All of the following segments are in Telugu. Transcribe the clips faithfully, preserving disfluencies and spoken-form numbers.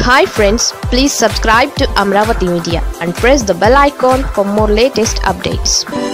Hi friends, please subscribe to Amravati Media and press the bell icon for more latest updates.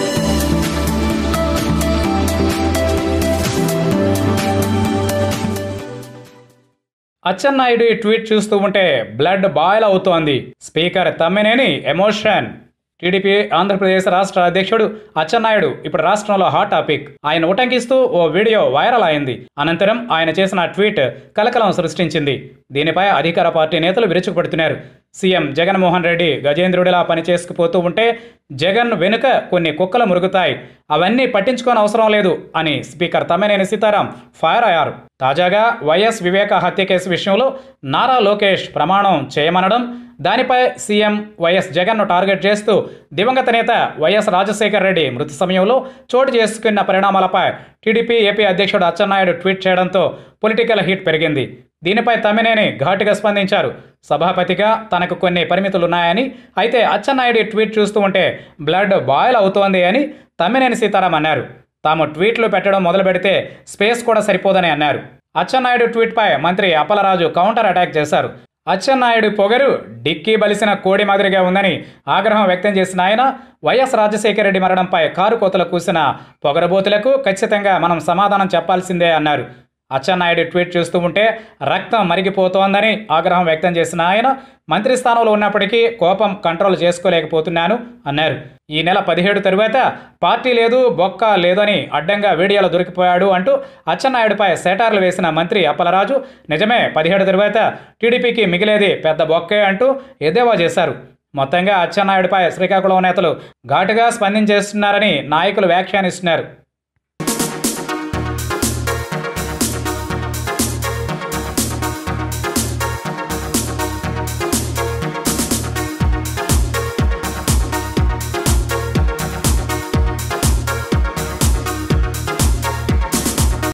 Atchannaidu ఈ ట్వీట్ చూస్తూ ఉంటే బ్లడ్ బాయిల్ అవుతోంది. Speaker Tammineni emotion. TDP Andhra Pradesh రాష్ట్ర అధ్యక్షుడు అచ్చెన్నాయుడు ఇప్పుడు రాష్ట్రంలో హాట్ టాపిక్. ఆయన ఉటంకిస్తూ ఓ వీడియో వైరల్ అయింది. అనంతరం ఆయన చేసిన ట్వీట్ కలకలం సృష్టించింది. దీనిపై అధికార పార్టీ నేతలు విరుచుకుపడుతున్నారు. సీఎం జగన్మోహన్ రెడ్డి గజేంద్రుడిలా పనిచేసుకుపోతూ ఉంటే జగన్ వెనుక కొన్ని కుక్కలు మురుగుతాయి, అవన్నీ పట్టించుకోని అవసరం లేదు అని స్పీకర్ తమ్మినేని సీతారాం ఫైర్ అయ్యారు. తాజాగా వైఎస్ వివేక హత్య కేసు విషయంలో నారా లోకేష్ ప్రమాణం చేయమనడం, దానిపై సీఎం వైఎస్ జగన్ను టార్గెట్ చేస్తూ దివంగత నేత వైఎస్ రాజశేఖర రెడ్డి మృతి సమయంలో చోటు చేసుకున్న పరిణామాలపై టీడీపీ ఏపీ అధ్యక్షుడు అచ్చెన్నాయుడు ట్వీట్ చేయడంతో పొలిటికల్ హీట్ పెరిగింది. దీనిపై తమ్మినేని ఘాటుగా స్పందించారు. సభాపతిగా తనకు కొన్ని పరిమితులున్నాయని, అయితే అచ్చెన్నాయుడు ట్వీట్ చూస్తూ ఉంటే బ్లడ్ బాయిల్ అవుతోంది అని తమ్మినేని సీతారాం అన్నారు. తాము ట్వీట్లు పెట్టడం మొదలు పెడితే స్పేస్ కూడా సరిపోదని అన్నారు. అచ్చెన్నాయుడు ట్వీట్పై మంత్రి అప్పలరాజు కౌంటర్ అటాక్ చేశారు. అచ్చెన్నాయుడు పొగరు డిక్కీ బలిసిన కోడి మాదిరిగా ఉందని ఆగ్రహం వ్యక్తం చేసిన ఆయన, వైఎస్ రాజశేఖర రెడ్డి మరణంపై కారు కోతలు కూసిన పొగరబోతులకు ఖచ్చితంగా మనం సమాధానం చెప్పాల్సిందే అన్నారు. అచ్చెన్నాయుడు ట్వీట్ చూస్తూ ఉంటే రక్తం మరిగిపోతోందని ఆగ్రహం వ్యక్తం చేసిన ఆయన, మంత్రి స్థానంలో ఉన్నప్పటికీ కోపం కంట్రోల్ చేసుకోలేకపోతున్నాను అన్నారు. ఈ నెల పదిహేడు తరువాత పార్టీ లేదు, బొక్క లేదని అడ్డంగా వీడియోలో దొరికిపోయాడు అంటూ అచ్చెన్నాయుడుపై సెటార్లు వేసిన మంత్రి అప్పలరాజు, నిజమే పదిహేడు తరువాత టీడీపీకి మిగిలేది పెద్ద బొక్కే అంటూ ఎద్దేవా చేశారు. మొత్తంగా అచ్చెన్నాయుడుపై శ్రీకాకుళం నేతలు ఘాటుగా స్పందించేస్తున్నారని నాయకులు వ్యాఖ్యానిస్తున్నారు.